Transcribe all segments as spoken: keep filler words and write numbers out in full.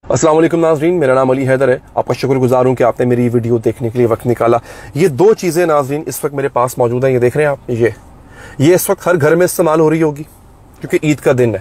अस्सलाम वालेकुम नाज़रीन, मेरा नाम अली हैदर है। आपका शुक्रगुजार हूँ कि आपने मेरी वीडियो देखने के लिए वक्त निकाला। ये दो चीज़ें नाज़रीन इस वक्त मेरे पास मौजूद हैं। ये देख रहे हैं आप, ये ये इस वक्त हर घर में इस्तेमाल हो रही होगी क्योंकि ईद का दिन है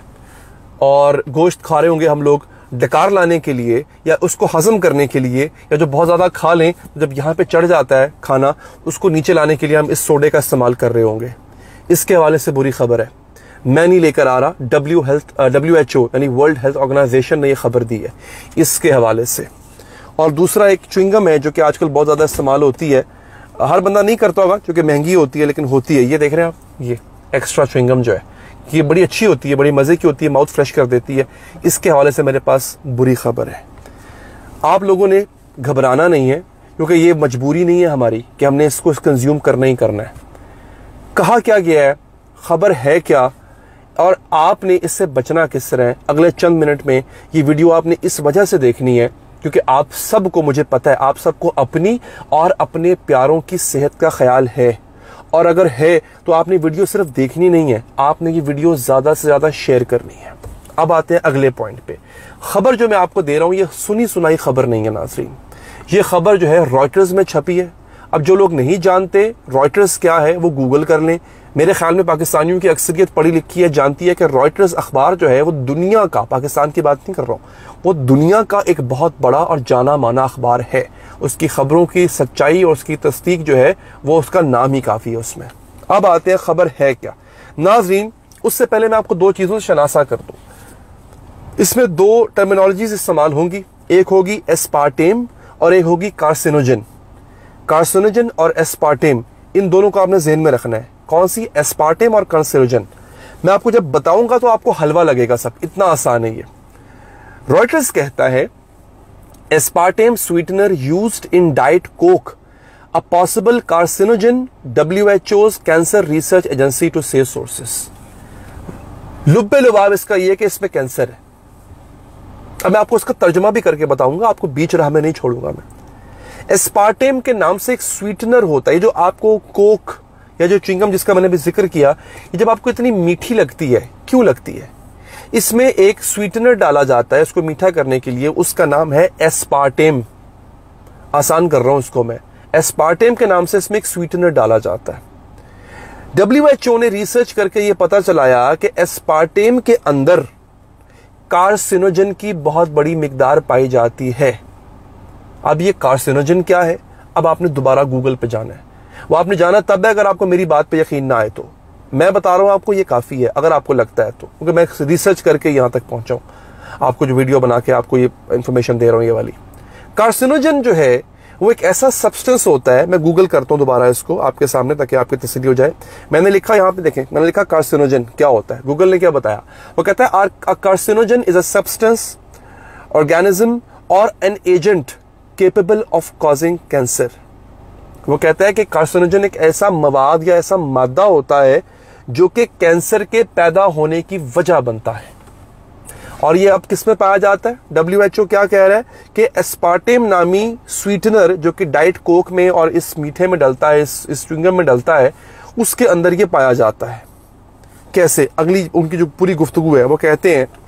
और गोश्त खा रहे होंगे हम लोग डकार लाने के लिए या उसको हजम करने के लिए, या जो बहुत ज़्यादा खा लें जब यहाँ पे चढ़ जाता है खाना, उसको नीचे लाने के लिए हम इस सोडे का इस्तेमाल कर रहे होंगे। इसके हवाले से बुरी खबर है, मैं नहीं लेकर आ रहा, W health W H O यानी वर्ल्ड हेल्थ ऑर्गेनाइजेशन ने ये खबर दी है इसके हवाले से। और दूसरा एक च्युइंगम है जो कि आजकल बहुत ज़्यादा इस्तेमाल होती है, हर बंदा नहीं करता होगा क्योंकि महंगी होती है, लेकिन होती है। ये देख रहे हैं आप, ये एक्स्ट्रा च्युइंगम जो है ये बड़ी अच्छी होती है, बड़ी मज़े की होती है, माउथ फ्रेश कर देती है। इसके हवाले से मेरे पास बुरी खबर है। आप लोगों ने घबराना नहीं है क्योंकि ये मजबूरी नहीं है हमारी कि हमने इसको कंज्यूम करना ही करना है। कहा क्या गया है, खबर है क्या, और आपने इससे बचना किस तरह है, अगले चंद मिनट में ये वीडियो आपने इस वजह से देखनी है क्योंकि आप सबको, मुझे पता है, आप सबको अपनी और अपने प्यारों की सेहत का ख्याल है। और अगर है तो आपने वीडियो सिर्फ देखनी नहीं है, आपने ये वीडियो ज़्यादा से ज़्यादा शेयर करनी है। अब आते हैं अगले पॉइंट पे। खबर जो मैं आपको दे रहा हूँ ये सुनी सुनाई खबर नहीं है नाज़रीन, ये खबर जो है रॉयटर्स में छपी है। अब जो लोग नहीं जानते रॉयटर्स क्या है वो गूगल कर लें। मेरे ख्याल में पाकिस्तानियों की अक्सरियत पढ़ी लिखी है, जानती है कि रॉयटर्स अखबार जो है वो दुनिया का, पाकिस्तान की बात नहीं कर रहा हूँ, वो दुनिया का एक बहुत बड़ा और जाना माना अखबार है। उसकी खबरों की सच्चाई और उसकी तस्दीक जो है वो उसका नाम ही काफ़ी है उसमें। अब आते हैं खबर है क्या नाज़रीन। उससे पहले मैं आपको दो चीज़ों से शनासा कर दूँ। इसमें दो टर्मिनोलॉजीज इस्तेमाल होंगी, एक होगी एस्पार्टेम और एक होगी कार्सिनोजन। कार्सिनोजन और एस्पार्टेम, इन दोनों को आपने ज़हन में रखना है। कौन सी? एस्पार्टेम और कार्सिनोजन। मैं आपको जब बताऊंगा तो आपको हलवा लगेगा, सब इतना आसान है ये। रॉयटर्स कहता है aspartame sweetener used in diet Coke a possible carcinogen, W H O's cancer research agency to say sources. लुब्बे लुबाब इसका ये कि इसमें कैंसर है। अब मैं आपको इसका तर्जुमा भी करके बताऊंगा, आपको बीच राह में नहीं छोड़ूंगा मैं। एस्पार्टेम के नाम से एक स्वीटनर होता है जो आपको कोक या जो च्युइंगम जिसका मैंने भी जिक्र किया, ये जब आपको इतनी मीठी लगती है, क्यों लगती है? इसमें एक स्वीटनर डाला जाता है इसको मीठा करने के लिए, उसका नाम है एस्पार्टेम। आसान कर रहा हूं इसको मैं, एस्पार्टेम के नाम से इसमें एक स्वीटनर डाला जाता है। डब्ल्यू एच ओ ने रिसर्च करके ये पता चलाया कि एस्पार्टेम के अंदर कार्सिनोजन की बहुत बड़ी मिकदार पाई जाती है। अब ये कार्सिनोजन क्या है, अब आपने दोबारा गूगल पे जाना है। वो आपने जाना तब है अगर आपको मेरी बात पे यकीन ना आए तो। मैं बता रहा हूं आपको, ये काफ़ी है अगर आपको लगता है तो, क्योंकि मैं रिसर्च करके यहाँ तक पहुंचा हूं। आपको जो वीडियो बना के आपको ये इंफॉर्मेशन दे रहा हूँ ये वाली। कार्सिनोजन जो है वो एक ऐसा सब्सटेंस होता है, मैं गूगल करता हूँ दोबारा इसको आपके सामने ताकि आपकी तसल्ली हो जाए। मैंने लिखा यहाँ पे देखें, मैंने लिखा कार्सिनोजन क्या होता है, गूगल ने क्या बताया। वो कहता है carcinogen is a substance, organism और an agent capable of causing cancer. वो कहता है कि कार्सिनोजन एक ऐसा मवाद या ऐसा मादा होता है जो कि कैंसर के पैदा होने की वजह बनता है। और ये अब किस में पाया जाता है? डब्ल्यू एच ओ क्या कह रहा है कि एस्पार्टेम नामी स्वीटनर जो कि डाइट कोक में और इस मीठे में डलता है, इस इस च्युइंगम में डलता है, उसके अंदर ये पाया जाता है। कैसे? अगली उनकी जो पूरी गुफ्तगू है वो कहते हैं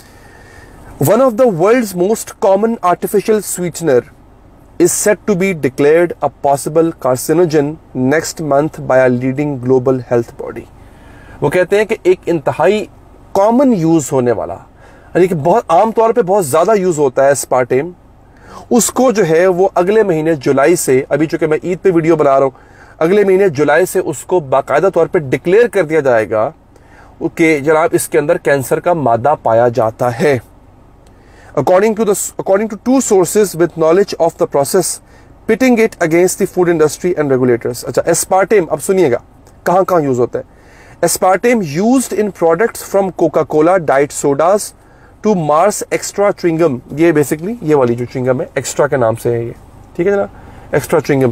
one of the world's most common artificial sweetener is set to be declared a possible carcinogen next month by a leading global health body। वो कहते हैं कि एक इंतहाई कॉमन यूज होने वाला, यानी कि बहुत आम तौर पे बहुत ज्यादा यूज होता है एस्पार्टेम, उसको जो है वो अगले महीने जुलाई से, अभी चूंकि मैं ईद पे वीडियो बना रहा हूँ, अगले महीने जुलाई से उसको बाकायदा तौर पे डिक्लेयर कर दिया जाएगा कि जनाब इसके अंदर कैंसर का मादा पाया जाता है। According to the according to two sources with knowledge of the process, pitting it against the food industry and regulators। अच्छा, एस्पार्टेम अब सुनिएगा कहाँ कहाँ यूज होता है। Aspartame used in products from Coca-Cola diet sodas to Mars extra chewing gum। ये basically ये वाली जो च्युइंगम है एक्स्ट्रा के नाम से है ये, ठीक है ना, एक्स्ट्रा च्युइंगम।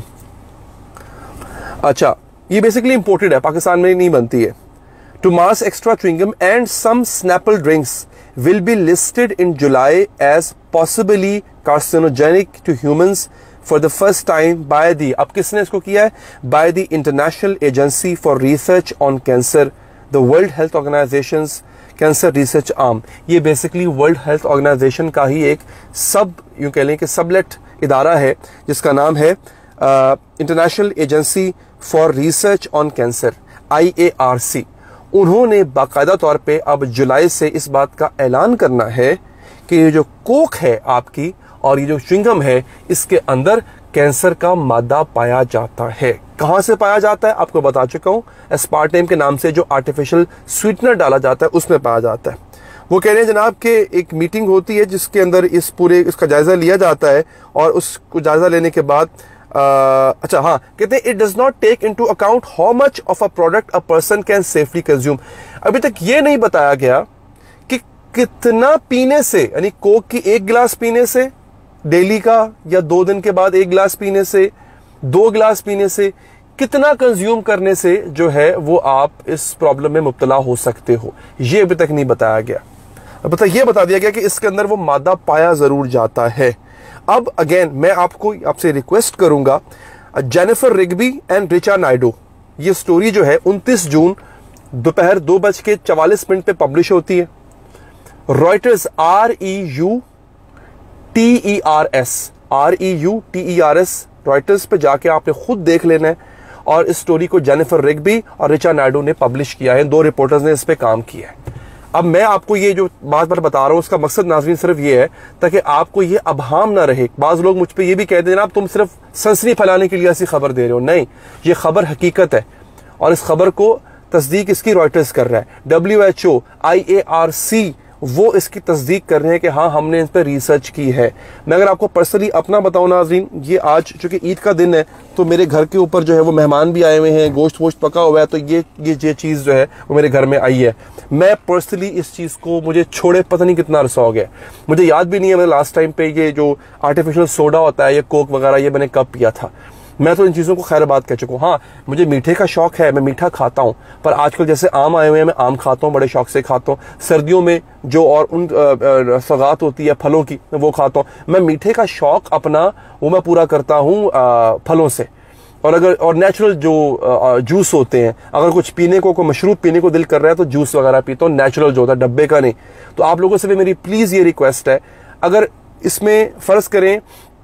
अच्छा, ये बेसिकली इंपोर्टेड है, पाकिस्तान में नहीं बनती है। To Mars extra chewing gum and some Snapple drinks will be listed in July as possibly carcinogenic to humans for the first time by the, अब किसने इसको किया है? By the International Agency for Research on Cancer, the World Health Organization's cancer research arm, ये basically world health organization का ही एक सब यूं कह लें कि सबलेट इदारा है, जिसका नाम है international agency for research on cancer, I A R C. उन्होंने बाकायदा तौर पे अब जुलाई से इस बात का ऐलान करना है कि ये जो कोक है आपकी और ये जो च्युइंगम है, इसके अंदर कैंसर का मादा पाया जाता है। कहां से पाया जाता है आपको बता चुका हूं, एस्पार्टेम के नाम से जो आर्टिफिशियल स्वीटनर डाला जाता है उसमें पाया जाता है। वो कह रहे हैं जनाब कि एक मीटिंग होती है जिसके अंदर इस पूरे इसका जायजा लिया जाता है और उसको जायजा लेने के बाद आ, अच्छा हाँ, कहते हैं it does not take into account how much of a product a person can safely consume. अभी तक ये नहीं बताया गया कि कितना पीने से, यानी कोक की एक गिलास पीने से डेली का, या दो दिन के बाद एक गिलास पीने से, दो गिलास पीने से, कितना कंज्यूम करने से जो है वो आप इस प्रॉब्लम में मुब्तला हो सकते हो, ये अभी तक नहीं बताया गया। बता ये बता दिया गया कि इसके अंदर वो मादा पाया जरूर जाता है। अब अगेन मैं आपको आपसे रिक्वेस्ट करूंगा, Jennifer Rigby and Richa Naidu, ये स्टोरी जो है उनतीस जून दोपहर दो बज के चवालीस मिनट पे पब्लिश होती है। Reuters, R E U T E R S, R E U T E R S, Reuters पे जाके आपने खुद देख लेना है। और इस स्टोरी को जेनिफर रिग्बी और रिचा नायडू ने पब्लिश किया है, दो रिपोर्टर्स ने इस पे काम किया है। अब मैं आपको ये जो बात बार बता रहा हूं उसका मकसद नाज़रीन सिर्फ ये है ताकि आपको ये अबहाम ना रहे। बाज लोग मुझ पे ये भी कहते हैं जनाब तुम सिर्फ सनसनी फैलाने के लिए ऐसी खबर दे रहे हो। नहीं, ये खबर हकीकत है और इस खबर को तस्दीक इसकी रॉयटर्स कर रहा है, W H O, I A R C वो इसकी तस्दीक कर रहे हैं कि हाँ हमने इस पर रिसर्च की है। मैं अगर आपको पर्सनली अपना बताऊं नाज़रीन, ये आज चूंकि ईद का दिन है तो मेरे घर के ऊपर जो है वो मेहमान भी आए हुए हैं, गोश्त वोश्त पका हुआ है, तो ये ये ये चीज़ जो है वो मेरे घर में आई है। मैं पर्सनली इस चीज़ को मुझे छोड़े पता नहीं कितना अरसा हो गया, मुझे याद भी नहीं है मैंने लास्ट टाइम पे ये जो आर्टिफिशियल सोडा होता है, ये कोक वगैरह, ये मैंने कब पिया था। मैं तो इन चीज़ों को खैर बात कह चुका हूँ। हाँ, मुझे मीठे का शौक है, मैं मीठा खाता हूँ, पर आजकल जैसे आम आए हुए हैं मैं आम खाता हूँ, बड़े शौक से खाता हूँ। सर्दियों में जो और उन सौगात होती है फलों की, वो खाता हूँ। मैं मीठे का शौक अपना वो मैं पूरा करता हूँ फलों से। और अगर और नेचुरल जो जूस होते हैं, अगर कुछ पीने को, कोई मशरूब पीने को दिल कर रहा है तो जूस वगैरह पीता हूँ, नेचुरल जो होता है, डब्बे का नहीं। तो आप लोगों से भी मेरी प्लीज़ ये रिक्वेस्ट है, अगर इसमें फ़र्ज़ करें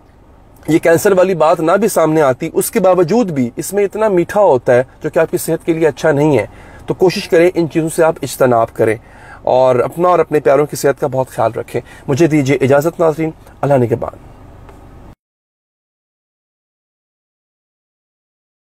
ये कैंसर वाली बात ना भी सामने आती, उसके बावजूद भी इसमें इतना मीठा होता है जो कि आपकी सेहत के लिए अच्छा नहीं है, तो कोशिश करें इन चीज़ों से आप इज्तनाब करें और अपना और अपने प्यारों की सेहत का बहुत ख्याल रखें। मुझे दीजिए इजाज़त नाज़रीन, अल्लाह निगहबान।